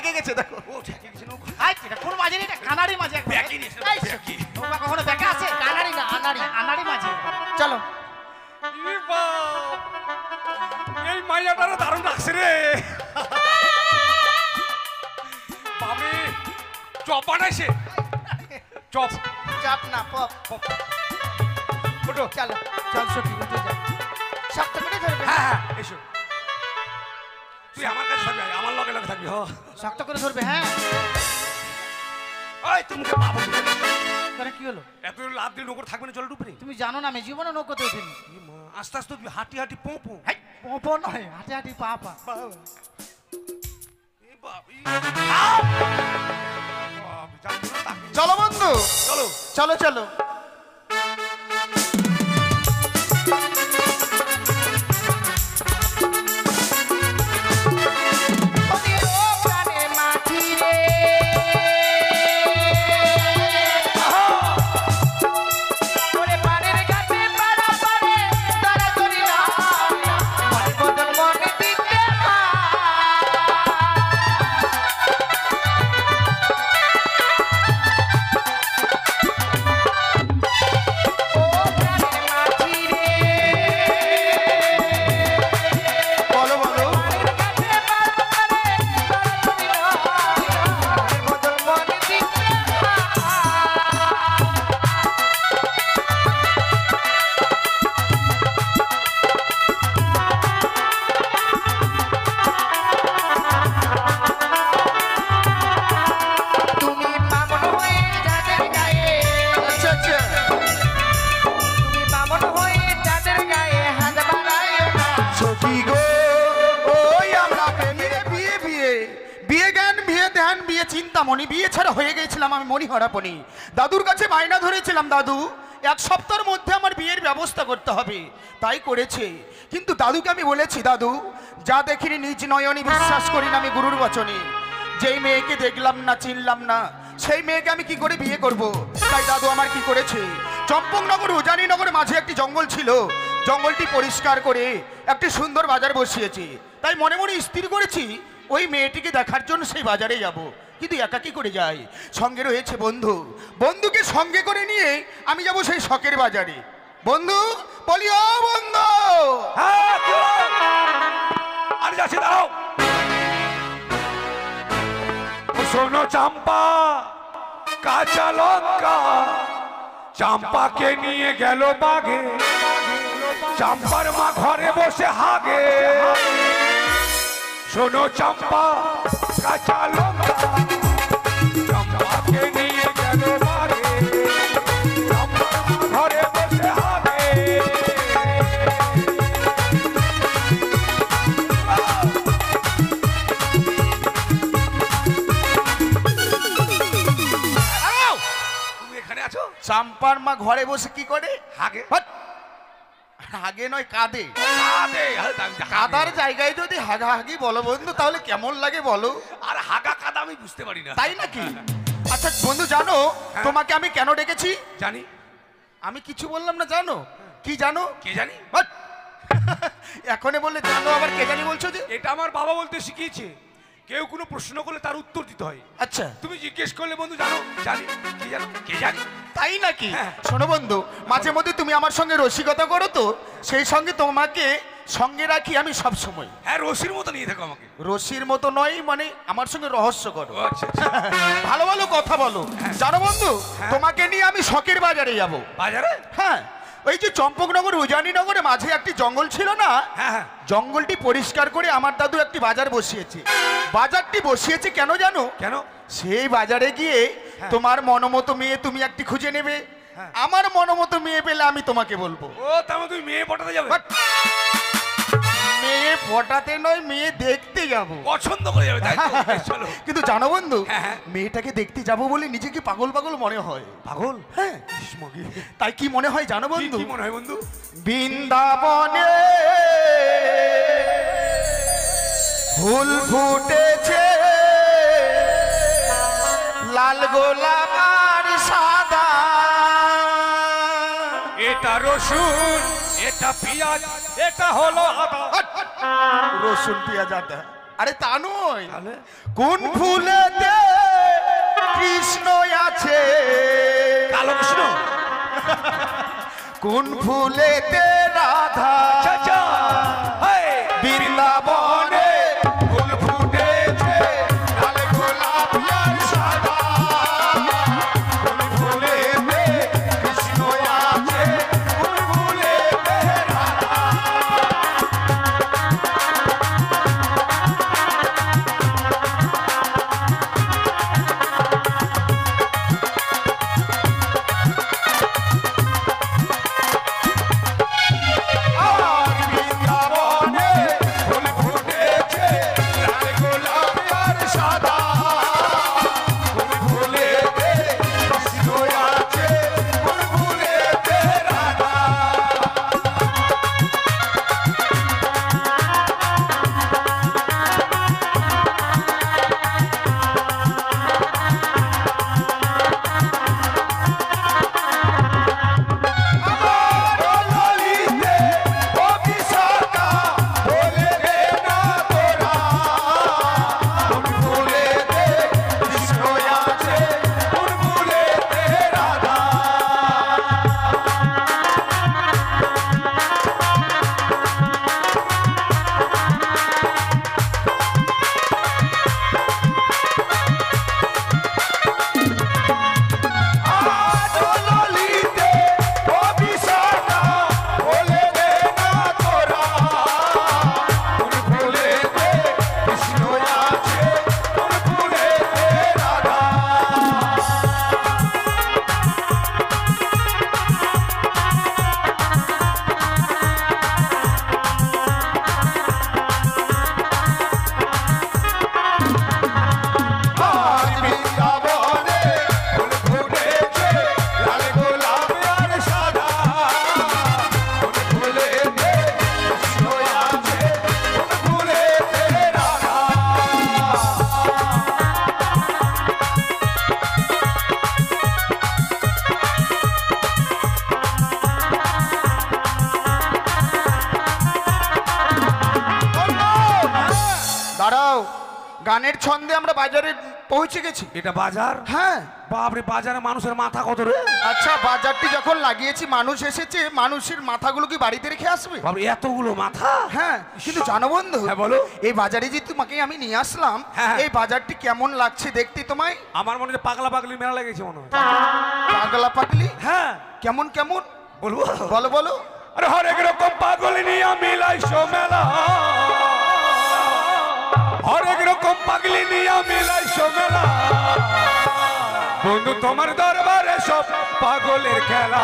ঠেকে গেছে দেখো। ও ঠেকে গেছে নৌকা। আই এটা কোন মাঝে এটা কানাড়ি মাঝে একবার। ব্যাকি নিয়ে এসে ব্যাকি। নৌকা কখনো ব্যাকে আছে? কানাড়ি না আনাড়ি, আনাড়ি মাঝে। চলো। ই বাপ, এই মাইয়াটারও দারুণ লাগছে রে। বাবরে চপ বানাইছে, চপ চাপ না পপ। ওঠো। চলো চল সত্যি উঠে যা। শক্ত করে ধরবে। হ্যাঁ হ্যাঁ এসো, তুই আমার কাছে থাকবি, আমার লগে লগে থাকবি। শক্ত করে ধরবে। হ্যাঁ ওই তুমি বাবু করে কি হলো? এত লাভ দিয়ে নৌকো থাকবে না, চল ডুবরে। তুমি জানো না আমি জীবনে নৌকোতে উঠিনি। আস্তে আস্তে তুমি হাঁটি হাঁটি পোঁপো। পপো নয়, হাঁটি হাঁটি পা পা। চলো বন্ধু, চলো চলো চলো। চিন্তামণি বিয়ে ছাড়া হয়ে গেছিলাম আমি মণিহরাপনি। দাদুর কাছে বায়না ধরেছিলাম, দাদু এক সপ্তাহের মধ্যে আমার বিয়ের ব্যবস্থা করতে হবে, তাই করেছে। কিন্তু দাদুকে আমি বলেছি, দাদু যা দেখিনি নিজ নয়নে বিশ্বাস করি না আমি গুরুর বচনে। যেই মেয়েকে দেখলাম না চিনলাম না সেই মেয়েকে আমি কি করে বিয়ে করব? তাই দাদু আমার কি করেছে, চম্পকনগর উজানিনগরের মাঝে একটি জঙ্গল ছিল, জঙ্গলটি পরিষ্কার করে একটি সুন্দর বাজার বসিয়েছি। তাই মনে মনে স্থির করেছি ওই মেয়েটিকে দেখার জন্য সেই বাজারে যাব। কিন্তু একা কি করে যাই, সঙ্গে রয়েছে বন্ধু, বন্ধুকে সঙ্গে করে নিয়ে আমি যাব সেই শখের বাজারে। বন্ধু বলি, ও বন্ধু। হ্যাঁ আমি যাচ্ছি, দাঁড়াও। শোনো চাম্পা, কাঁচা লঙ্কা চাম্পাকে নিয়ে গেল বাগে, চাম্পার মা ঘরে বসে হাগে। শোনো চাম্পা, কাঁচা লঙ্কা চাম্পাকে নিয়ে গেল বাগে, চাম্পার মা ঘরে বসে হাগে। তুমি এখানে আছো? চাম্পার মা ঘরে বসে কি করে? হাগে। হাগে নয় কাঁদে। কাদার কাদার জায়গায় যদি হাগাহাগি বলো বন্ধু তাহলে কেমন লাগে বলো? আর হাগা কাদা আমি বুঝতে পারি না। তাই নাকি? আচ্ছা বন্ধু জানো তোমাকে আমি কেন ডেকেছি? জানি। আমি কিছু বললাম না, জানো কি? জানো কে জানি? এখনই বললে জানো আবার কে জানি বলছো যে? এটা আমার বাবা বলতে শিখিয়েছে, কেউ কোনো প্রশ্ন করলে তার উত্তর দিতে হয়। আচ্ছা তুমি জিজ্ঞেস করলে বন্ধু জানো? জানি। কি জানো? কে জানি? তাই নাকি? হ্যাঁ। শোনো বন্ধু, মাঝে মধ্যে তুমি আমার সঙ্গে রসিকতা করো তো, সেই সঙ্গে তোমাকে সঙ্গে রাখি আমি সব সময়। হ্যাঁ রশির মতো নিয়ে থাকো আমাকে। রসির মতো নয়, মানে আমার সঙ্গে রহস্য করো, আচ্ছা আচ্ছা। ভালো ভালো কথা বলো। জানো বন্ধু তোমাকে নিয়ে আমি শখের বাজারে যাব। বাজারে? হ্যাঁ, ওই যে চম্পকনগর উজানিনগরে মাঝে একটি জঙ্গল ছিল না, হ্যাঁ হ্যাঁ। জঙ্গলটি পরিষ্কার করে আমার দাদু একটি বাজার বসিয়েছে। বাজারটি বসিয়েছে কেন জানো? কেন? সেই বাজারে গিয়ে তোমার মনমতো মেয়ে তুমি একটি খুঁজে নেবে, আমার মনমতো মেয়ে পেলে আমি তোমাকে বলবো। ও তার মানে তুমি মেয়ে পটাতে যাবে? মেয়ে পটাতে নয়, মেয়ে দেখতে যাব। পছন্দ করে যাবে তাই তো? বেশ, চলো। কিন্তু জানো বন্ধু, হ্যাঁ। মেয়েটাকে দেখতে যাব বলে নিজেকে পাগল পাগল মনে হয়। পাগল? হ্যাঁ, তাই কি মনে হয় জানো বন্ধু? কি মনে হয় বন্ধু? বৃন্দাবনে ফুল ফুটেছে, লাল গোলাপ আর সাদা। এটা রসুন, এটা পেঁয়াজ, এটা হলো আদা। রসুন পেঁয়াজ আদা আরে তা নয়, তাহলে কোন ফুলেতে কৃষ্ণ আছে, কালো কৃষ্ণ, কোন ফুলেতে রাধা, চাচা বৃন্দাবনে ফুল ফুটেছে লাল গোলাপ আর সাদা, কোন ফুলেতে কৃষ্ণ আছে, কোন ফুলেতে রাধা। আর বৃন্দাবনে ফুল ফুটেছে লাল গোলাপ আর সাদা, কোন ফুলেতে কৃষ্ণ আছে, কোন ফুলেতে রাধা। আমার ললিতে ও বিশাখা বলে দে না তোরা, কোন ফুলেতে কৃষ্ণ আছে, কোন ফুলেতে রাধা। আজ ললিতে ও বিশাখা বলে দে না তোরা, কোন ফুলেতে কৃষ্ণ আছে, কোন ফুলেতে রাধা। আর বৃন্দাবনে ফুল ফুটেছে লাল গোলাপ আর সাদা, কোন ফুলেতে কৃষ্ণ আছে, কোন ফুলেতে রাধা। দাঁড়াও, গানের ছন্দে আমরা বাজারে পৌঁছে গেছি। এটা বাজার? হ্যাঁ। বাপরে, বাজারে মানুষের মাথা কত রে? আচ্ছা, বাজারটি যখন লাগিয়েছি, মানুষ এসেছে, মানুষের মাথাগুলো কি বাড়িতে রেখে আসবে? বাপরে এতগুলো মাথা! হ্যাঁ, কিন্তু জানো বন্ধু, হ্যাঁ বলো। এই বাজারে যে তোমাকে আমি নিয়ে আসলাম, হ্যাঁ। এই বাজারটি কেমন লাগছে দেখতে তোমায়? আমার মনে হচ্ছে পাগলা পাগলি মেলা লেগেছে মনে হয়। পাগলা পাগলি? হ্যাঁ, কেমন কেমন বলবো? বলো বলো। আরে হরেক রকম পাগলি নিয়ে মিলাইছো মেলা, হরেক রকম পাগলি নিয়ে মিলাইছো মেলা, বন্ধু তোমার দরবারে সব পাগলের খেলা।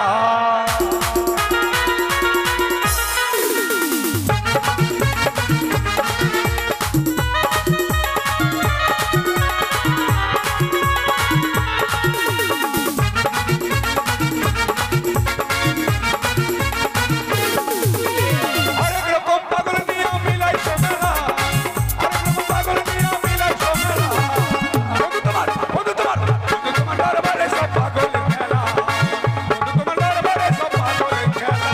হরেক রকম পাগল নিয়ে মিলাইছো মেলা, হরেক রকম পাগল নিয়ে মিলাইছো মেলা, বন্ধু তোমার দরবারে সব পাগলের খেলা, বন্ধু তোমার দরবারে সব পাগলের খেলা।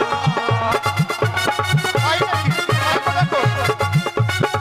তাই নাকি? তাই তো দেখো।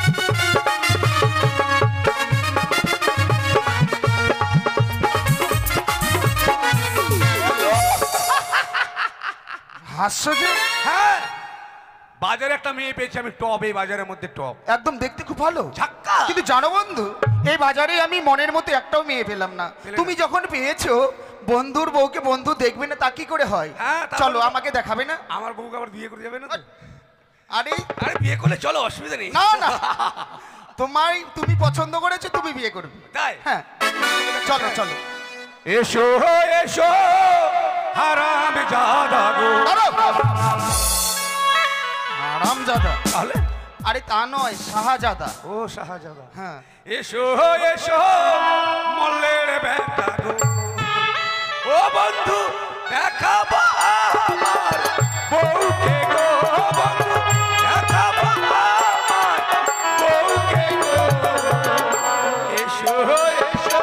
হাস্য যে। হ্যাঁ, বাজারে একটা মেয়ে পেয়েছি আমি, টপ, এই বাজারের মধ্যে টপ, একদম দেখতে খুব ভালো। ঝাক্কা। কিন্তু জানো বন্ধু, এই বাজারে আমি মনের মতো একটাও মেয়ে পেলাম না। পেলে না? তুমি যখন পেয়েছো, বন্ধুর বউকে বন্ধু দেখবে না তা কি করে হয়? হ্যাঁ, তারপরে- চলো, আমাকে দেখাবে না? আমার বউকে আবার বিয়ে করে যাবে না তো? আরে আরে বিয়ে করলে চলো, অসুবিধা নেই। না না, তুমি পছন্দ করেছো, তুমি বিয়ে করবে। তাই? হ্যাঁ, চলো চলো। এসো এসো হারাম জাদা গো। আরামজাদা? তাহলে আরে তা নয়, শাহজাদা। ও শাহজাদা। হ্যাঁ। এসো এসো মল্লের বেটা গো, ও বন্ধু দেখাবো আমার বউকে গো, বন্ধু দেখাবো আমার বউকে গো। এসো এসো।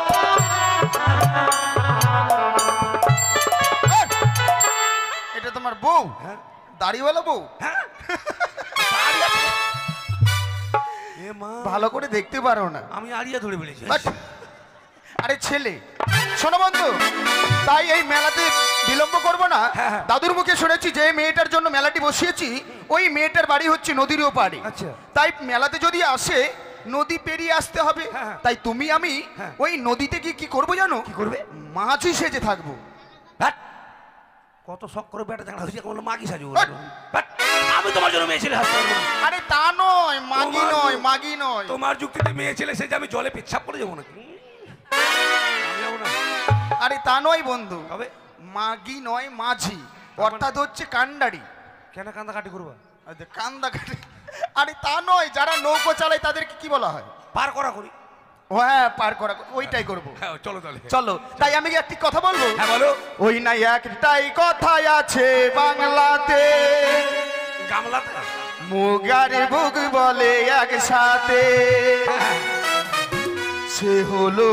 এটা তোমার বউ? হ্যাঁ। দাড়িওয়ালা বউ? হ্যাঁ। এ মা ভালো করে দেখতে পারো না। আমি আড়িয়া ধরে বেড়েছি বাট, আরে ছেলে শোনো বন্ধু, তাই এই মেলাতে বিলম্ব করব না। হ্যাঁ, হ্যাঁ। দাদুর মুখে শুনেছি যে মেয়েটার জন্য মেলাটি বসিয়েছি ওই মেয়েটার বাড়ি হচ্ছে নদীর ওপারে। আচ্ছা। তাই মেলাতে যদি আসে নদী পেরিয়ে আসতে হবে। হ্যাঁ, হ্যাঁ। তাই তুমি আমি হ্যাঁ। ওই নদীতে গিয়ে কি করবো জানো? কি করবে? মাছই সেজে থাকবো। হ্যাট! কত শখ করে বেটা জানা হচ্ছে বললো মাগি সাজু হ্যাট! আমি তোমার জন্য মেয়ে ছেলে হাসতে পারবো না। আরে তা নয়, মাগি তোমার- নয়, মাগি নয়। তোমার যুক্তিতে মেয়ে ছেলে সে যে আমি জলে পেচ্ছাপ করে যাবো নাকি? আমি যাবো না। আরে তা নয় বন্ধু, তবে মাগি নয় মাঝি, অর্থাৎ হচ্ছে কান্ডারি। কেন কান্দা কাটি করবো? আরে কান্দা কাটি, আরে তা নয়, যারা নৌকো চালায় তাদেরকে কি বলা হয়? পার করা করি। ও হ্যাঁ, পার করা, ওইটাই করবো। হ্যাঁ চলো তাহলে। চলো, তাই আমি একটি কথা বলবো। হ্যাঁ বলো। ওই না একটাই কথাই আছে বাংলাতে, গামলাতে মুগার বুক বলে একসাথে, সে হলো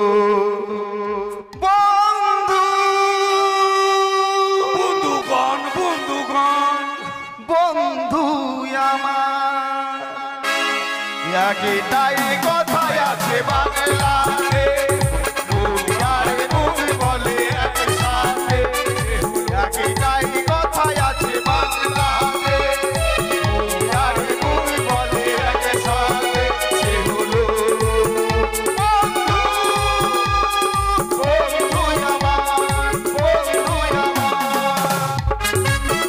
বন্ধু। বন্ধুগণ বন্ধুগণ বন্ধু আমার একটাই কথাই আছে বাংলাতে, মুগার বুক বলে একসাথে, একটাই কথাই আছে বাংলাতে, মুগার বুক বলে একসাথে, সে হলো বন্ধু। বন্ধু আমার, বন্ধু আমার।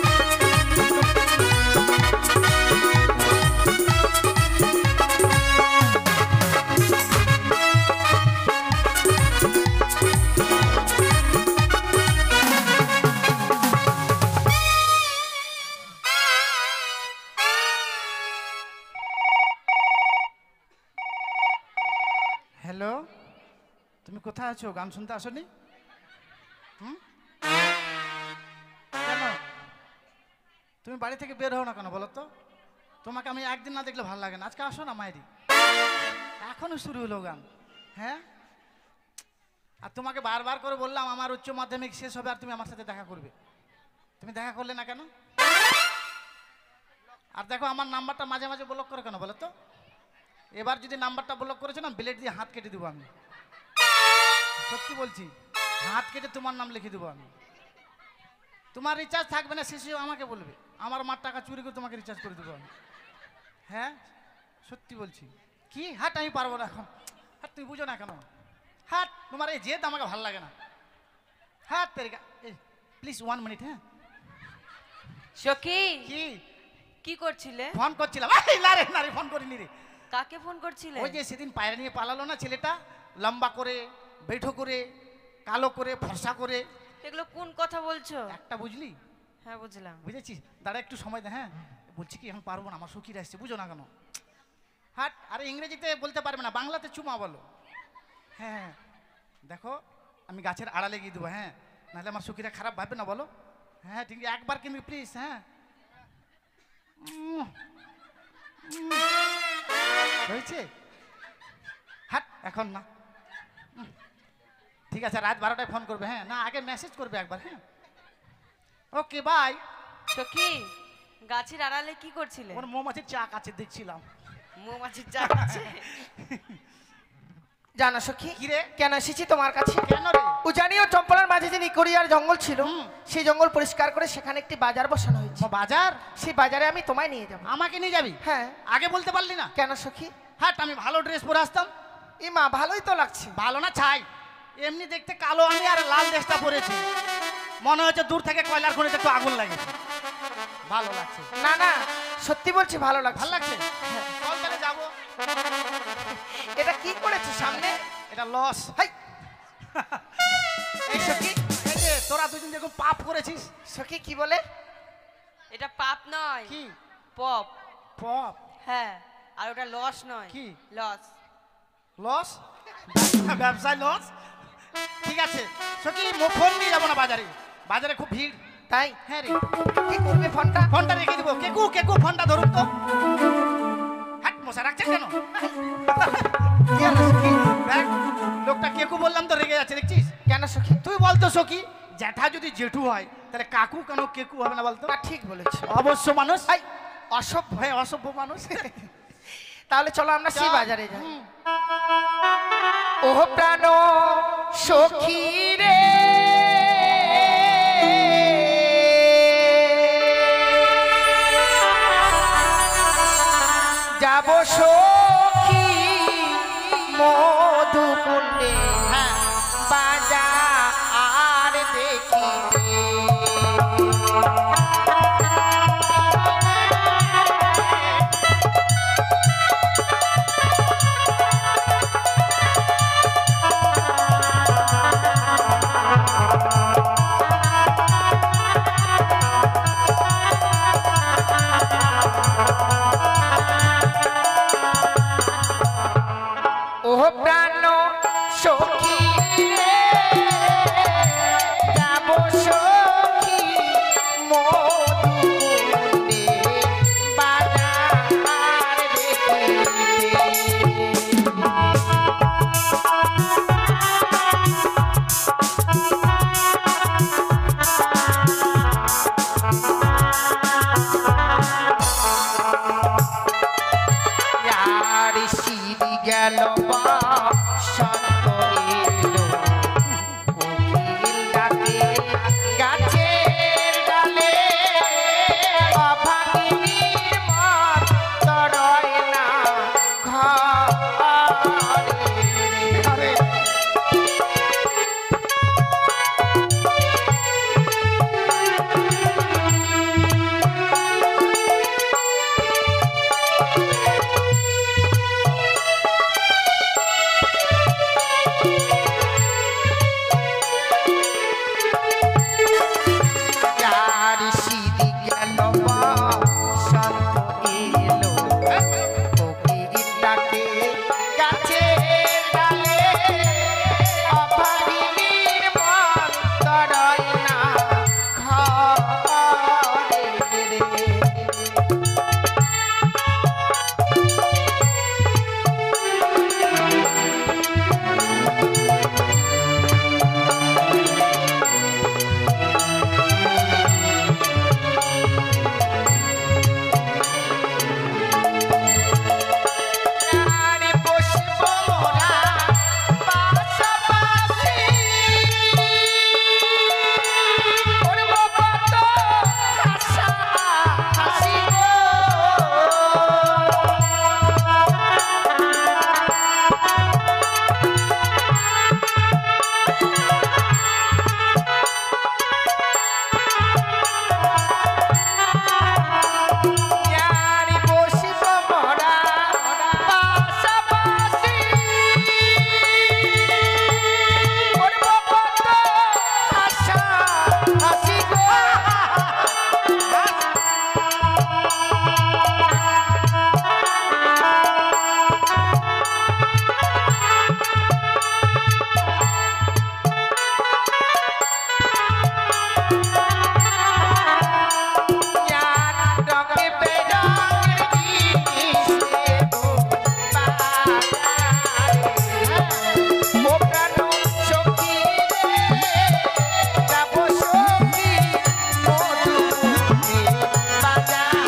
হ্যালো, তুমি কোথায় আছো? গান শুনতে আসোনি? কেন তুমি বাড়ি থেকে বের হও না কেন বলো তো? তোমাকে আমি একদিন না দেখলে ভালো লাগে না। আজকে আসো না মায়েরি, এখনো শুরু হলো গান। হ্যাঁ, আর তোমাকে বারবার করে বললাম আমার উচ্চ মাধ্যমিক শেষ হবে আর তুমি আমার সাথে দেখা করবে, তুমি দেখা করলে না কেন? আর দেখো আমার নাম্বারটা মাঝে মাঝে ব্লক করে কেন বলো তো? এবার যদি নাম্বারটা ব্লক করেছো না, ব্লেড দিয়ে হাত কেটে দেবো আমি। সত্যি বলছি, হাত কেটে তোমার নাম লিখে দেবো আমি। তোমার রিচার্জ থাকবে না, শেষে আমাকে বলবে, আমার মার টাকা চুরি করে তোমাকে রিচার্জ করে দেবো আমি। হ্যাঁ সত্যি বলছি। কি হাট, আমি পারবো না এখন। হাট, তুমি বুঝো না কেন? হাট, তোমার এই জেদ আমাকে ভালো লাগে না। হাট তেরিকা, প্লিজ 1 মিনিট। হ্যাঁ সখী কি কি করছিলে? ফোন করছিলাম। এই না রে, না রে, ফোন করিনি রে। কাকে ফোন করছিলে? ওই যে সেদিন পায়রা নিয়ে পালালো না ছেলেটা, লম্বা করে, বেঠো করে, কালো করে, ফর্সা করে। এগুলো কোন কথা বলছো? একটা বুঝলি? হ্যাঁ বুঝলাম। বুঝেছিস? দাঁড়া একটু সময় দে। হ্যাঁ বলছি কি, এখন পারবো না, আমার সখীরা আসছে, বুঝো না কেন? হাট, আরে ইংরেজিতে বলতে পারবে না, বাংলাতে চুমা বলো। হ্যাঁ দেখো, আমি গাছের আড়ালে গিয়ে দেবো। হ্যাঁ, নাহলে আমার সখীরা খারাপ ভাববে না বলো? হ্যাঁ ঠিক আছে, একবার কিন্তু প্লিজ। হ্যাঁ হয়েছে? হাট, এখন না। ঠিক আছে, রাত 12টায় ফোন করবে। হ্যাঁ, না আগে মেসেজ করবে একবার। হ্যাঁ ওকে বাই। সখী গাছের আড়ালে কি করছিলে? ওর মৌমাছির চা কাছে দেখছিলাম। মৌমাছির চা আছে। জানো সখী কি রে? কেন এসেছি তোমার কাছে? কেন রে? ও জানিও চম্পলার মাঝে যে নিকড়িয়ার জঙ্গল ছিল, হুম। সেই জঙ্গল পরিষ্কার করে সেখানে একটি বাজার বসানো হয়েছে। ও, বাজার? সেই বাজারে আমি তোমায় নিয়ে যাব। আমাকে নিয়ে যাবি? হ্যাঁ। আগে বলতে পারলি না? কেন সখী? হাট, আমি ভালো ড্রেস পরে আসতাম। এ মা, ভালোই তো লাগছে। ভালো না ছাই, এমনি দেখতে কালো আমি, আর লাল ড্রেসটা পরেছি, মনে হচ্ছে দূর থেকে কয়লার খনিতে একটু আগুন লাগেছে। ভালো লাগছে? না না, সত্যি বলছি ভালো লাগছে। ভালো লাগছে? চল তাহলে যাবো। এটা কি করেছে সামনে? এটা লস। হাই এই সখী, এই যে তোরা দুজন যেরকম পাপ করেছিস। সখী কি বলে? এটা পাপ নয়, কি পপ। পপ? হ্যাঁ, আর ওটা লস নয়। কি? লস। লস? ব্যবসায় লস? ঠিক আছে সখী, ফোন নিয়ে যাবো না বাজারে, বাজারে খুব ভিড়। তাই? হ্যাঁ রে, কি করবে ফোনটা? ফোনটা রেখে দেবো। কেকু, কেকু, ফোনটা ধরুন তো। হাট, মশা রাখছেন কেন? কি হলো সখী? দেখ, লোকটা কেকু বললাম তো রেগে যাচ্ছে, দেখছিস? কেন সখী? তুই বলতো সখী, জ্যাঠা যদি জেঠু হয় তাহলে কাকু কেন কেকু হবে না বলতো? তা ঠিক বলেছ। অবশ্য মানুষ, হাই অসভ্য। হ্যাঁ অসভ্য মানুষ। তাহলে চলো আমরা সেই বাজারে যাই। ওহ প্রাণ সখী রে, যাব সখী মধুকুণ্ডে বাজার দেখিতে। ওহ প্রাণ সখী রে, যাব সখী মধুকুণ্ডে বাজার দেখিতে। यार सीधी गल शांत एलो कोकिल डाके गाছের ডালে অভাগিনীর মত তরয় না ঘরে। यार सीधी गल शांत एलो कोकिल डाके গাছের ডালে অভাগিনীর মত তরয় না ঘরে। আরে বসব মোরা পাশাপাশি, করব কত হাসাহাসি গো। यारी বসব মোরা পাশাপাশি, করব কত হাসাহাসি গো। यार रंग बेरंग जिनिस देबो बाजारे। ओ প্রাণ সখী রে, যাব সখী মধুকুণ্ডে বাজার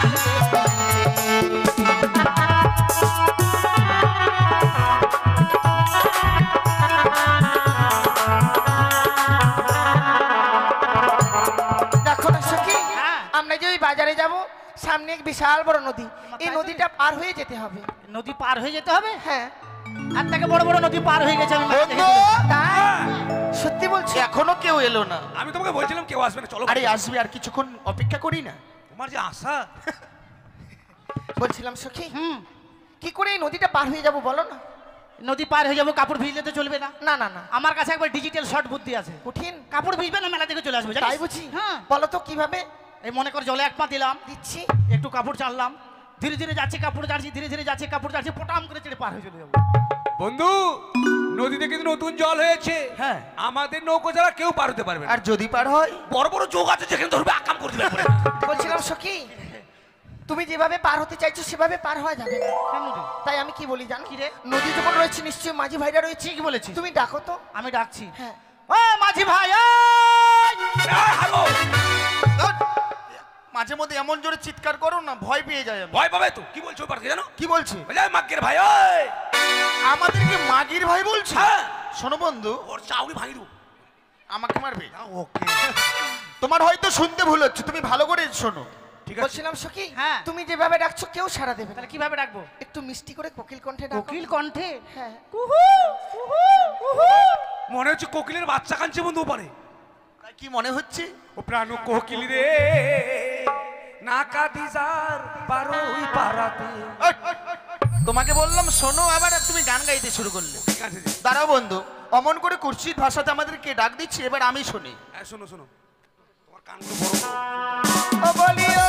দেখো না সখী, আমরা যে ওই বাজারে যাব, সামনে এক বিশাল বড় নদী, এই নদীটা পার হয়ে যেতে হবে। নদী পার হয়ে যেতে হবে? হ্যাঁ। আর থেকে বড় বড় নদী পার হয়ে গেছে আমি মাঝে বন্ধু, দেখেছি। তাই সত্যি বলছি? এখনো কেউ এলো না। আমি তোমাকে বলছিলাম কেউ আসবে না, চলো। আরে আসবে, আর কিছুক্ষণ অপেক্ষা করি না। তোমার যে আশা। বলছিলাম সখী, কি করে এই নদীটা পার হয়ে যাব বলো না? নদী পার হয়ে যাবো, কাপড় ভিজলে তো চলবে না। না না না, আমার কাছে একবার ডিজিটাল শর্ট বুদ্ধি আছে। কঠিন। কাপড় ভিজবে না, মেলা থেকে চলে আসবে, জানিস? তাই বুঝি? হ্যাঁ। বলো তো কিভাবে? এই মনে কর জলে এক পা দিলাম, দিচ্ছি। একটু কাপড় চাললাম, ধীরে ধীরে যাচ্ছে কাপড় যাচ্ছি, ধীরে ধীরে যাচ্ছে কাপড় যাচ্ছে, পটাম করে চেড়ে পার হয়ে চলে যাবো। বন্ধু, নদীতে কিন্তু নতুন জল হয়েছে। হ্যাঁ। আমাদের নৌকো ছাড়া কেউ পার হতে পারবে না। আর যদি পার হয়? বড় বড় যোগ আছে, যেখানে ধরবে আকাম করে দিবে একবারে। বলছিলাম সখী, তুমি যেভাবে পার হতে চাইছো সেভাবে পার হওয়া যাবে না। কেন রে? তাই আমি কি বলি জানো? কি রে? নদী যখন রয়েছে নিশ্চয়ই মাঝি ভাইরা রয়েছে। ঠিক বলেছিস। তুমি ডাকো তো। আমি ডাকছি। হ্যাঁ। ও মাঝি ভাই, এই! এই, হাগো। মাঝে মধ্যে এমন জোরে চিৎকার করো না, ভয় পেয়ে যায় আমি। ভয় পাবে তো? কি বলছো ওই পার্কে জানো? কি বলছে? বলে মাগ্গের ভাই ওই আমাদেরকে মাগির ভাই বলছে? হ্যাঁ। শোনো বন্ধু, ওর চাউরি ভাঙি দেবো। আমাকে মারবে? ওকে তোমার হয়তো শুনতে ভুল হচ্ছে, তুমি ভালো করে শোনো। ঠিক আছে। বলছিলাম সখী, হ্যাঁ। তুমি যেভাবে ডাকছো কেউ সাড়া দেবে না। তাহলে কিভাবে ডাকবো? একটু মিষ্টি করে কোকিল কণ্ঠে ডাকো। কোকিল কণ্ঠে? হ্যাঁ। কুহু কুহু কুহু। মনে হচ্ছে কোকিলের বাচ্চা কাঁদছে বন্ধু পারে। তাই কি মনে হচ্ছে? ও প্রাণ কোকিল রে না কাঁদি যার পারোই পারাতে। তোমাকে বললাম শোনো, আবার আর তুমি গান গাইতে শুরু করলে। ঠিক আছে জি। দাঁড়াও বন্ধু, অমন করে কুৎসিত ভাষাতে আমাদেরকে ডাক দিচ্ছে, এবার আমি শুনি। হ্যাঁ শোনো শোনো, তোমার কানগুলো বড় করো। ও বলিও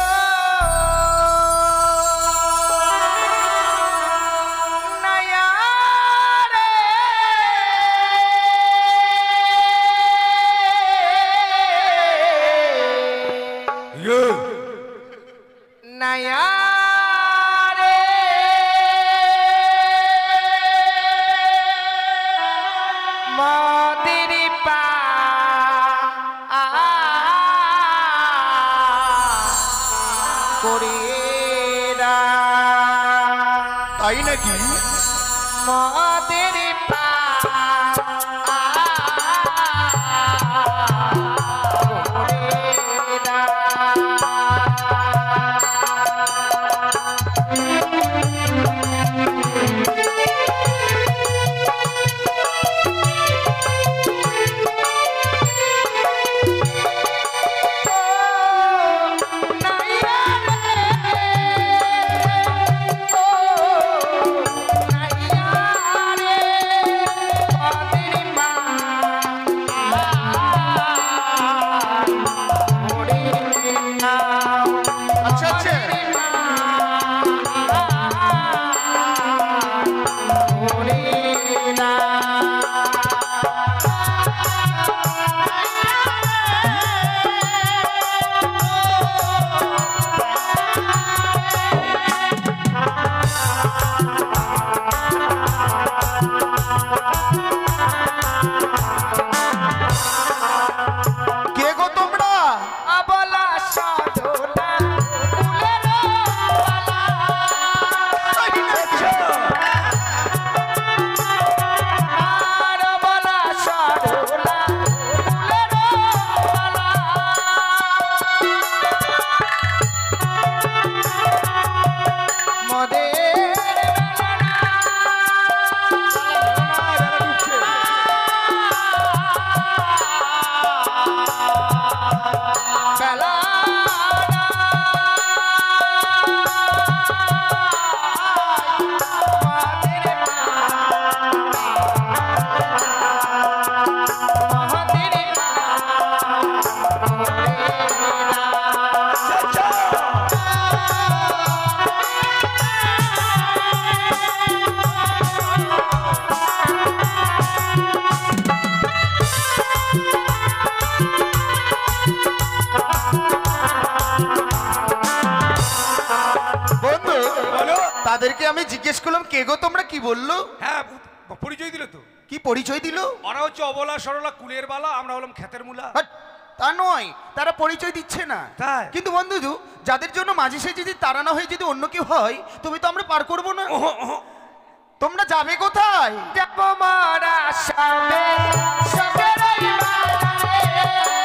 নাইয়া রে ইয়ে নাইয়া রে মদিরি পা করে তাই নাকি? মদিরি পা আচ্ছা আচ্ছা, কে গো তোমরা? আবলা সাধনা কুলের বালা আর বলা সাধনা কুলের বালা মদের বেলা বন্ধু, বলো। তাদেরকে আমি জিজ্ঞেস করলাম কে গো তোমরা, কি বললো? হ্যাঁ পরিচয় দিলে তো। কি পরিচয় দিল? ওরা হচ্ছে অবলা সরলা কুলের বালা, আমরা হলাম ক্ষেতের মূলা। হাট, তা নয়, তারা পরিচয় দিচ্ছে না। তাই? কিন্তু বন্ধু, যাদের জন্য মাঝে সে যদি তারা না হয়ে যদি অন্য কেউ হয়, তুমি তো আমরা পার করবো না। ওহো, ওহো। তোমরা যাবে কোথায়? যাব মারা সামনে সকেরই বাজারে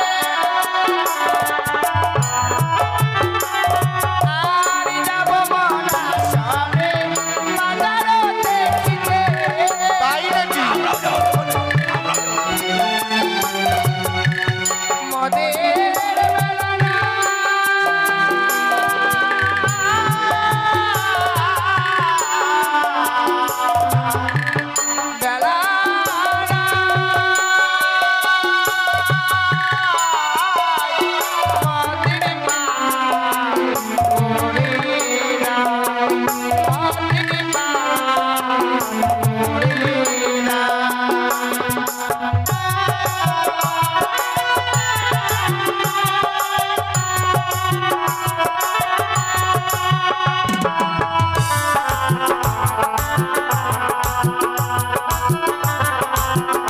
আর যাব মারা সামনে বাজারে দেখিতে তাই নাকি? আমরাও যাবো, আমরাও যাবো। মদের বেলা বেলা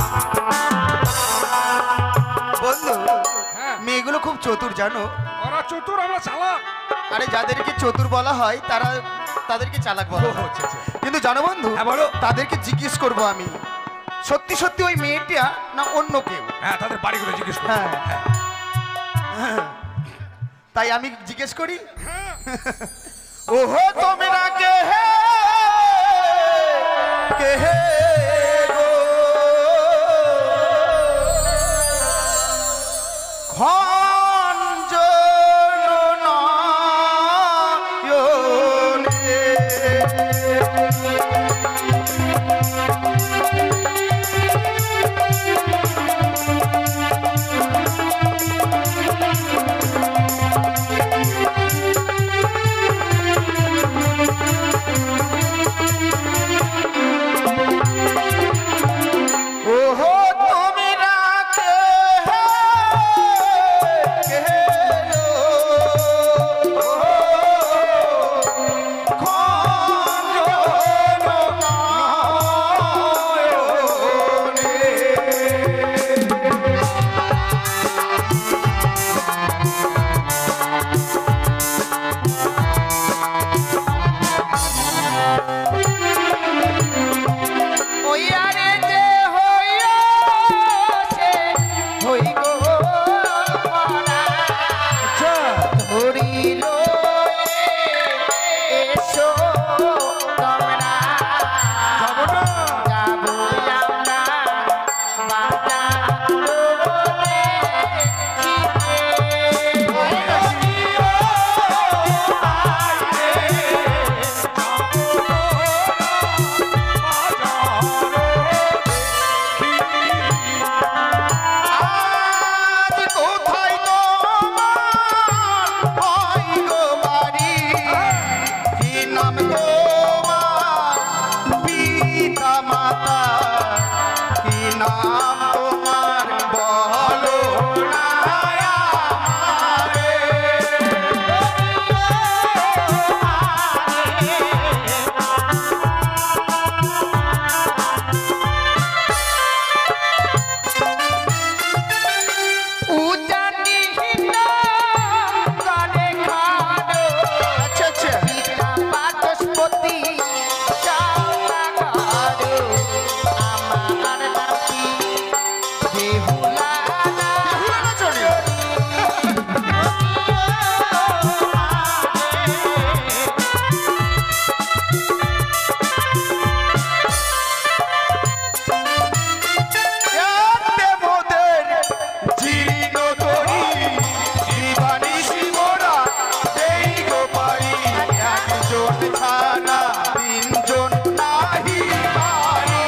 বন্ধু, হ্যাঁ। মেয়েগুলো খুব চতুর জানো। ওরা চতুর আমরা চালাক। আরে যাদেরকে চতুর বলা হয় তাদেরকে চালাক বলা হয়। আচ্ছা, আচ্ছা। কিন্তু জানো বন্ধু, হ্যাঁ, বলো। তাদেরকে জিজ্ঞেস করব আমি সত্যি সত্যি ওই মেয়েটা না অন্য কেউ। হ্যাঁ, তাদের বাড়ি করে জিজ্ঞেস করো। হ্যাঁ। হ্যাঁ। তাই আমি জিজ্ঞেস করি, ওহো তোমরা কে হে গো খঞ্জন নয়নে। ওহো তোমরা কে গো খঞ্জন নয়নে। ওই আরে যে হইয়াছে হই গো মরা ধরিল এসো তোমরা যাবো না। যাবো আমরা বাজার বলে আজ কোথায় তোমার হয় গো বাড়ি? কি নাম তোমার পিতা মাতা? কি নাম তোমার বলো না আমারে। উজানিহীন করে খানো আচ্ছা আচ্ছা, পিতা বাচস্পতি চাওয়া করো আমার নাতি বেহুলা বেহুলা নাচনি। এতে মোদের জীর্ণ তরি, জীবানী শিবরা এই গো পারি। একজন ছাড়া তিনজন নাহি পারি।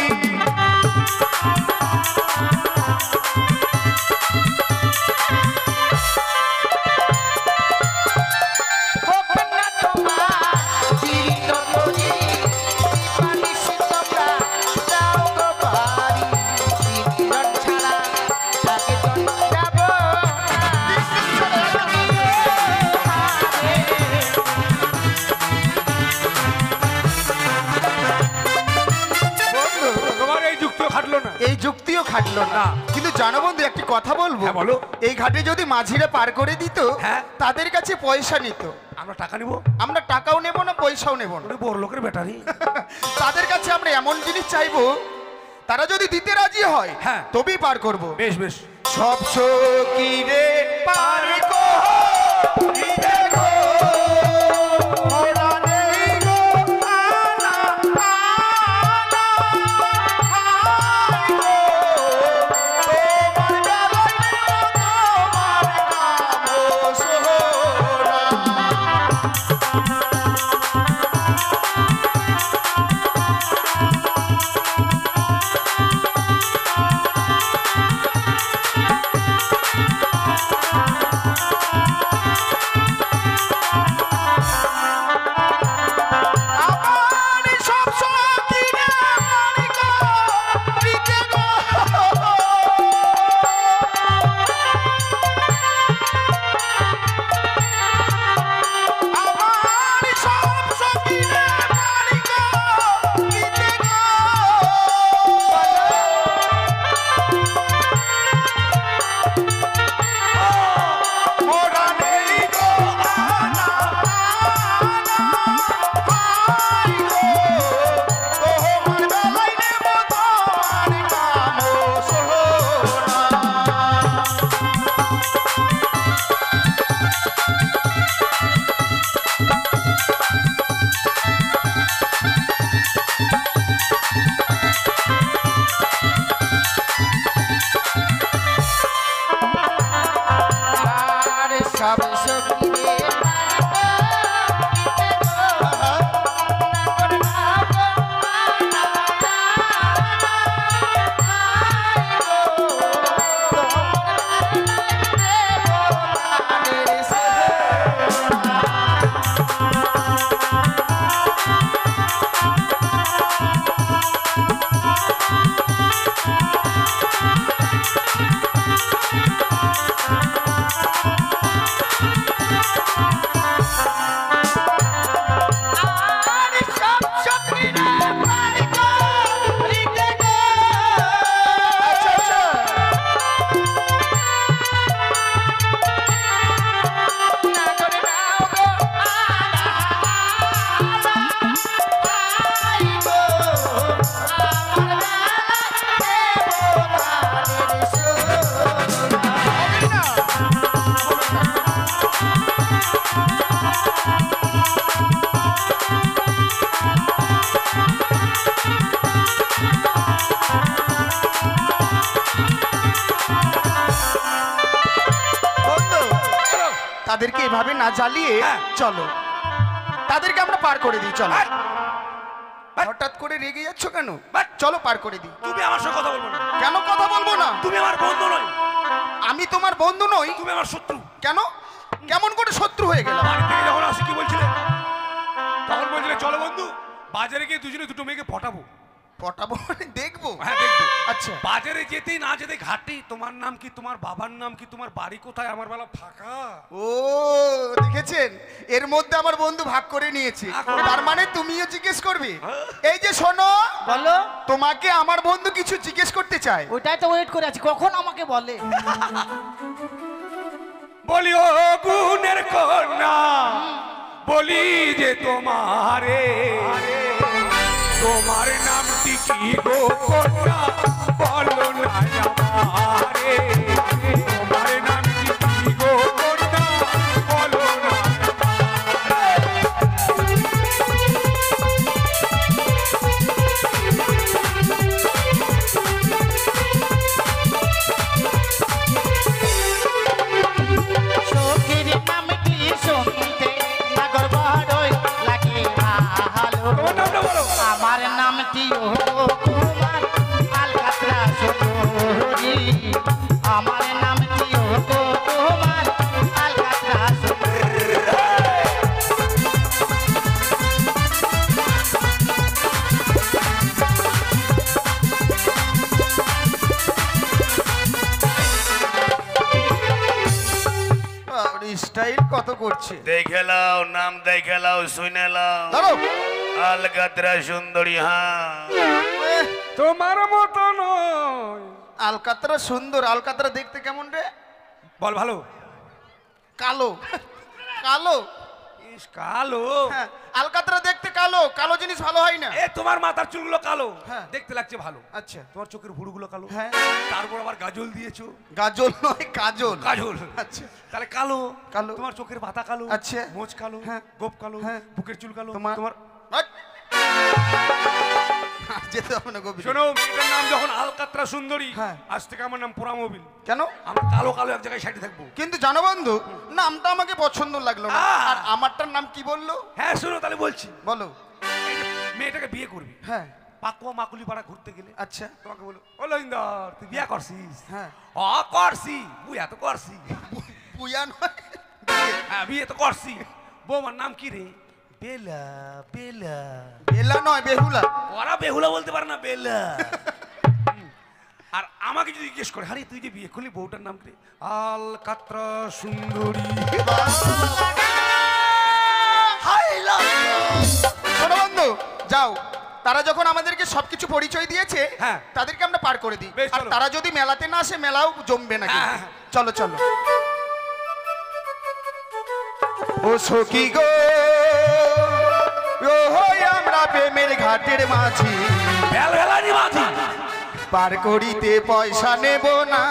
হোক না তোমার জীর্ণ তরি বালিশ তোমরা যাও গো বাড়ি তিনজন ছাড়া একজন যাব বন্ধু, তোমার এই যুক্তিও খাটলো না। এই যুক্তিও খাটলো না। কিন্তু জানো বন্ধু, একটি কথা বলবো। হ্যাঁ, বলো। এই ঘাটে যদি মাঝিরা পার করে দিত, হ্যাঁ। তাদের কাছে পয়সা নিত। আমরা টাকা নিবো। আমরা টাকাও নেব না, পয়সাও নেব না। ওরে বড় লোকের ব্যাটারি। তাদের কাছে আমরা এমন জিনিস চাইবো, তারা যদি দিতে রাজি হয়, হ্যাঁ। তবেই পার করব। বেশ বেশ। সব সকিরে পার করিতে গো, ওরা নেই গো আনা, আনা, হাই গো। তোমার বেলায় নেই তোমার কাম সোহরা। তাদেরকে এভাবে না জ্বালিয়ে হ্যাঁ। চলো, তাদেরকে আমরা পার করে দিই, চলো। এই, এই, হঠাৎ করে রেগে যাচ্ছ কেন? বাট। চলো পার করে দিই। তুমি আমার সঙ্গে কথা বলবো না। কেন কথা বলবো না? তুমি আমার বন্ধু নয়, আমি তোমার বন্ধু নই। তুমি আমার শত্রু। কেন? কেমন করে শত্রু হয়ে গেলাম? বাড়ি থেকে যখন আসি কি বলছিলে? তখন বলছিলে চলো বন্ধু বাজারে গিয়ে দুজনে দুটো মেয়েকে পটাবো। পটাবো মানে দেখবো? হ্যাঁ দেখবো। আচ্ছা। বাজারে যেতেই না যেতে ঘাটে তোমার নাম কি, তোমার বাবার নাম কি, তোমার বাড়ি কোথায়, আমার বেলা ফাঁকা। ও দেখেছেন, এর মধ্যে আমার বন্ধু ভাগ করে নিয়েছে। তার মানে তুমিও জিজ্ঞেস করবে? এই যে শোনো, বলো। তোমাকে আমার বন্ধু কিছু জিজ্ঞেস করতে চায়। ওইটাই তো ওয়েট করে আছি, কখন আমাকে বলে। বলি ও গুণের কন্যা, বলি যে তোমারে, তোমার নামটি কি গো কন্যা, বলো না আমারে, তোমার নামটি কি গো কন্যা, বলো না সখীর নামটি শুনতে নাগর বড়ই লাগে ভালো। তোমার নামটা বলো। আমার নামটি হলো কুমার আলকাতরা সুন্দরী। আমার নামটি হলো কুমার আলকাতরা সুন্দরী। স্টাইল কত করছে। দেখে লাও, নাম দেখে লাও, শুনে লাও। ধরো। আলকাতরা সুন্দরী, হ্যাঁ। এহ, তোমার মতো নয়। আলকাতরা সুন্দর। আলকাতরা দেখতে কেমন রে? বল ভালো। কালো। কালো। ইস কালো। হ্যাঁ, আলকাতরা দেখতে কালো। কালো জিনিস ভালো হয় না। এ তোমার মাথার চুলগুলো কালো, হ্যাঁ। দেখতে লাগছে ভালো। আচ্ছা। তোমার চোখের ভুরুগুলো কালো, হ্যাঁ। তারপর আবার গাজল দিয়েছো। গাজল নয়, কাজল। কাজল। আচ্ছা। তাহলে কালো। কালো। তোমার চোখের পাতা কালো, আচ্ছা। মোচ কালো, হ্যাঁ। গোপ কালো, হ্যাঁ। বুকের চুল কালো। তোমার তোমার হাট। আর যেতে হবে না গভীরে। শোনো, মেয়েটার নাম যখন আলকাতরা সুন্দরী, হ্যাঁ। আজ থেকে আমার নাম পোড়ামোবিল। কেন? আমরা কালো কালো এক জায়গায় সাইডে থাকবো। কিন্তু জানো বন্ধু, নামটা আমাকে পছন্দ লাগলো না। আর আমারটার নাম কি বললো? হ্যাঁ শোনো তাহলে বলছি। বলো। মেয়েটাকে বিয়ে করবি, হ্যাঁ। পাকুয়া মাকুলি পাড়া ঘুরতে গেলে আচ্ছা। তোমাকে বলো ও লহিন্দর তুই বিয়ে করছিস? হ্যাঁ। করছি, বুয়া তো করছি। পুয়া নয়। হ্যাঁ বিয়ে তো করছি। বৌমার নাম কি রে? বেলা। বেলা। বেলা নয়, বেহুলা। ওরা বেহুলা বলতে পারে না, বেলা। আর আমাকে যদি জিজ্ঞেস করে, আরে তুই যে বিয়ে করলি বউটার নাম কি? আলকাতরা সুন্দরী। শোনো বন্ধু, যাও। তারা যখন আমাদেরকে সবকিছু পরিচয় দিয়েছে, হ্যাঁ। তাদেরকে আমরা পার করে দিই। বেশ, আর চলো। তারা যদি মেলাতে না আসে, মেলাও জমবে না কিন্তু। হ্যাঁ, হ্যাঁ। চলো চলো। ও সখী গো, ও হই আমরা প্রেমের ঘাটের মাঝি, বেল বেলানি মাঝি। পার করিতে পয়সা নেব না।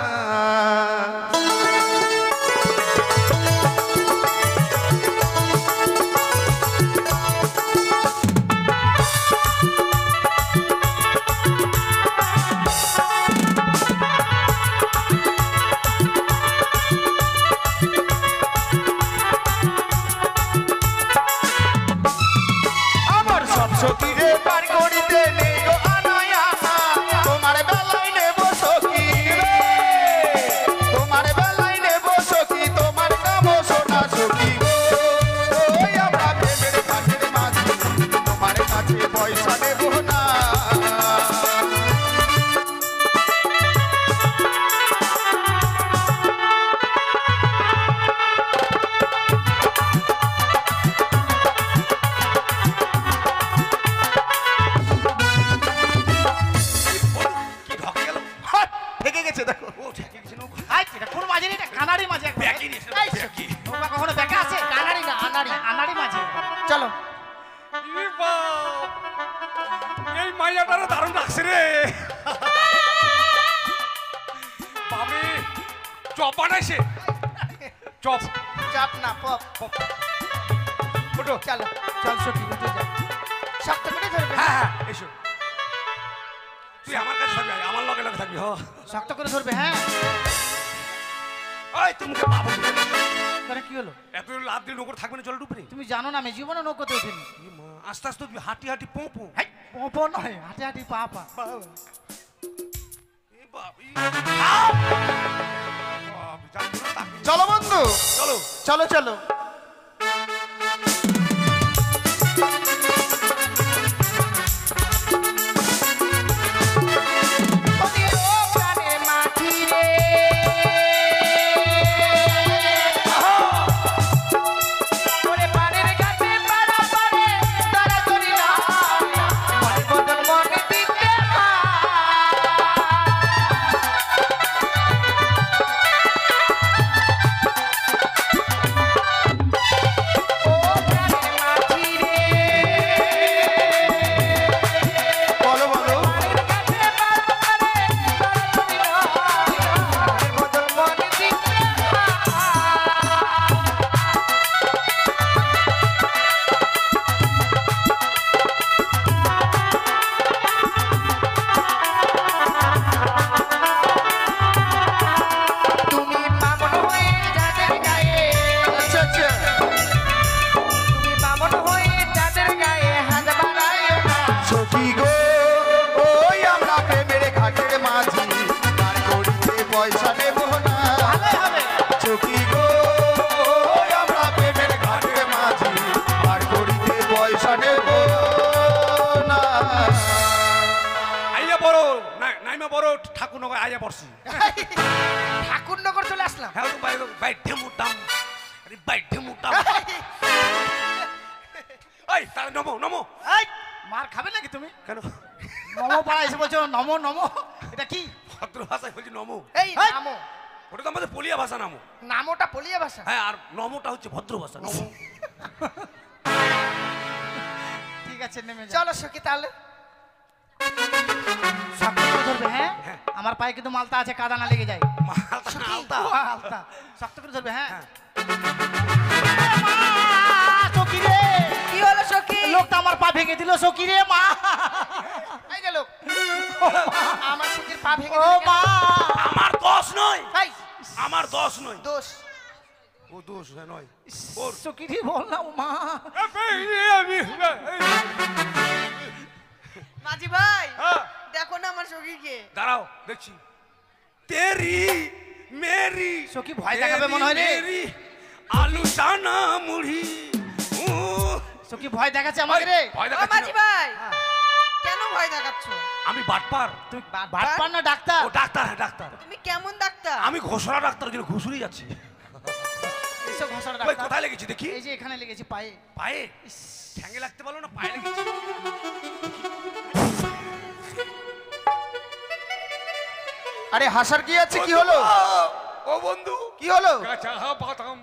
আমার সব সখীরে পার করিতে নেই গো আনায়া, তোমার বেলায় নেব সখী রে, তোমার বেলায় নেব সখী, তোমার নাম সোনা সখী গো। ওই আমরা প্রেমের ঘাটের মাঝি, তোমার কাছে পয়সা নেব না। কি ঢকে গেল? হাট, থেকে গেছে দেখো। ও ঠেকে গেছে নৌকো। আই, এটা কোন মাঝে রে? এটা কানাড়ি মাঝে একবার। ব্যাকি নিয়েছে, এই, ব্যাকি। নৌকা কখনো ব্যাকা আছে? কানাড়ি না, আনাড়ি। আনাড়ি মাঝে। চলো। ই বাপ! এই মাইয়াটারও দারুণ লাগছে রে। বাবরে, চপ বানাইছে। চপ। চাপ না, পপ। ওঠো। চলো, চল সখী, উঠে যা। শক্ত করে ধরবে। হ্যাঁ হ্যাঁ এসো। তুই আমার কাছে থাকবি, আমার লগে লগে থাকবি। হ। শক্ত করে ধরবে, হ্যাঁ। ওই তুমি বাবু কেন কি হলো? এত লাভ দিয়ে নৌকো থাকবে না জলের উপরে? তুমি জানো না আমি জীবনে নৌকোতে উঠিনি। এ মা, আস্তে আস্তে তুই হাঁটি হাঁটি পো পো। হাই, পো নয়, হাঁটি হাঁটি পা পা। এ বাপ, ই। আউ! বাপ, জানতো না তাকে। চলো বন্ধু, চলো। চলো চলো। ওরে ও প্রাণের মাঝি রে, ওরে পানের কাছে পাড়া পাড়ে তারা করি না, মনের বদল মনে দিতে হয়। ও প্রাণের মাঝি রে, বলো বলো। পানের কাছে পাড়া পাড়ে তারা করি না, মনের বদল মনে দিতে হয়। তুমি বামন হয়ে যাদের গায়ে, আচ্ছা আচ্ছা। তুমি বামন হয়ে যাদের গায়ে হাত বাড়ায়ো না। সখী গো, ওই আমরা প্রেমের ঘাটের মাঝি, তার করিতে পয়সা নেব না। সখী গো, ওই আমরা প্রেমের ঘাটের মাঝি, তার করিতে পয়সা নেব না। আইয়া বড় নাইমা বড় ঠাকুর নগর আইয়া পড়ছি। ঠাকুরনগর চলে আসলাম। হ্যাঁ তো বাই ঢেমু টাম, আরে বাই ঢেমু টাম। এই তাহলে নমো নমো। এই, মার খাবে নাকি তুমি? কেন? নমো পাড়া এসে বলছো নমো নমো, এটা কি? ভদ্র ভাষায় বলছি নমো। এই এই! নামো, ওটা তো আমাদের পলিয়া ভাষা নামো। নামোটা পলিয়া ভাষা। হ্যাঁ, আর নমোটা হচ্ছে ভদ্র ভাষা নমো। ঠিক আছে নেমে যাও। চলো সখী তাহলে। শক্ত করে ধরবে, হ্যাঁ? আমার পায়ে কিন্তু মালতা আছে, কাদা না লেগে যায়। মালটা না, আলতা। ও, আলতা। শক্ত করে ধরবে, হ্যাঁ? সখী রে, কি হলো সখী? লোকটা আমার পা ভেঙে দিল, সখী রে মা। এই যে লোক, আমার সখীর পা ভেঙে ও দিলে কেন? মা। আমার দোষ নয়, এই, আমার দোষ নয়। দোষ। ও দোষ নয় ওর। সখী রে বল না, ও মা। মাঝি ভাই, হ্যাঁ, দেখো না আমার সখীকে। দাঁড়াও দেখছি। তেরি মেরি সখী ভয় দেখাবে মনে হয় রে। মেরি আলু টানা মুড়ি। ও, সখী ভয় দেখাচ্ছে আমাকে রে। ভয় ও দেখাচ্ছি মাঝি না। ভাই, কেন ভয় দেখাচ্ছ? আমি বাটপার। তুই বাটপার না ডাক্তার? ও ডাক্তার, হ্যাঁ ডাক্তার। তুমি কেমন ডাক্তার? আমি ঘোষণা ডাক্তার, জন্য ঘুষুরি যাচ্ছি। এসব ঘষার ওই ডাক্তার। কোথায় লেগেছি দেখি? এই যে এখানে লেগেছে পায়ে। পায়ে? ঠ্যাঙ্গে লাগতে পারলো না, পায়ে লেগেছি। আরে হাসার কি আছে, কি হলো? ও বন্ধু, কি হলো? কাঁচা বাদাম।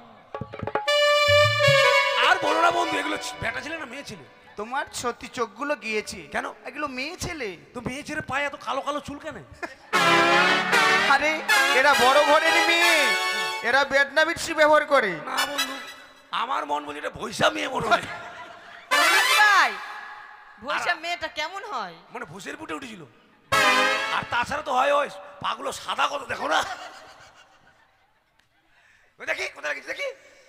আর বলো না বন্ধু, এগুলো বেটা ছেলে না মেয়ে ছেলে? তোমার সত্যি চোখগুলো গিয়েছে। কেন? এগুলো মেয়ে ছেলে। তো মেয়ে ছেলে পায়ে এত কালো কালো চুল কেন? আরে এরা বড় ঘরের মেয়ে, এরা বেডনাবিটসি ব্যবহার করে। না বন্ধু, আমার মন বলছে এটা ভৈসা মেয়ে মনে হয়। মাঝি ভাই, ভৈসা মেয়েটা কেমন হয়? মানে ভুসের ফুটে উঠেছিল। আর তাছাড়া তো হয় ওই পাগুলো সাদা কত দেখো না। ওই দেখি কোথায় লেগেছে দেখি।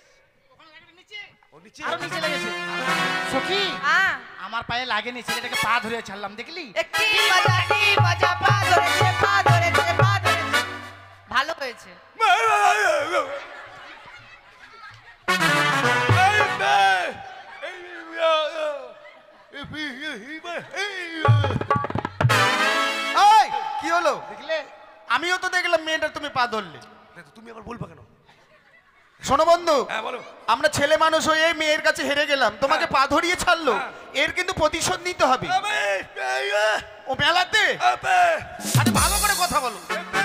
ও নিচে। আরো নিচে লেগেছে। সখী, হ্যাঁ, আমার পায়ে লাগেনি, ছেলেটাকে পা ধরে ছাড়লাম, দেখলি? একটি মজা পা ধরেছে, পা ধরেছে, পা ধরেছে। ভালো হয়েছে। এই, কি হলো? দেখলে? আমিও তো দেখলাম মেয়েটা, তুমি পা ধরলে। তুমি আবার বলবা কেন? শোনো বন্ধু, হ্যাঁ বলো। আমরা ছেলে মানুষ হয়ে এই মেয়ের কাছে হেরে গেলাম, তোমাকে পা ধরিয়ে ছাড়লো, হ্যাঁ। এর কিন্তু প্রতিশোধ নিতে হবে। ও মেলাতে? আরে ভালো করে কথা বলো।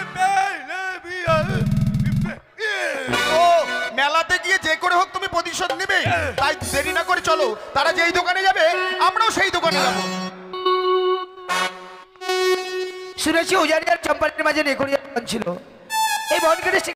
ও মেলাতে গিয়ে যে করে হোক তুমি প্রতিশোধ নেবে, তাই দেরি না করে চলো, তারা যেই দোকানে যাবে আমরাও সেই দোকানে যাবো। শুনেছি উজানি আর চম্পানের মাঝে নেকড়িয়া ছিল। এই বনকেটে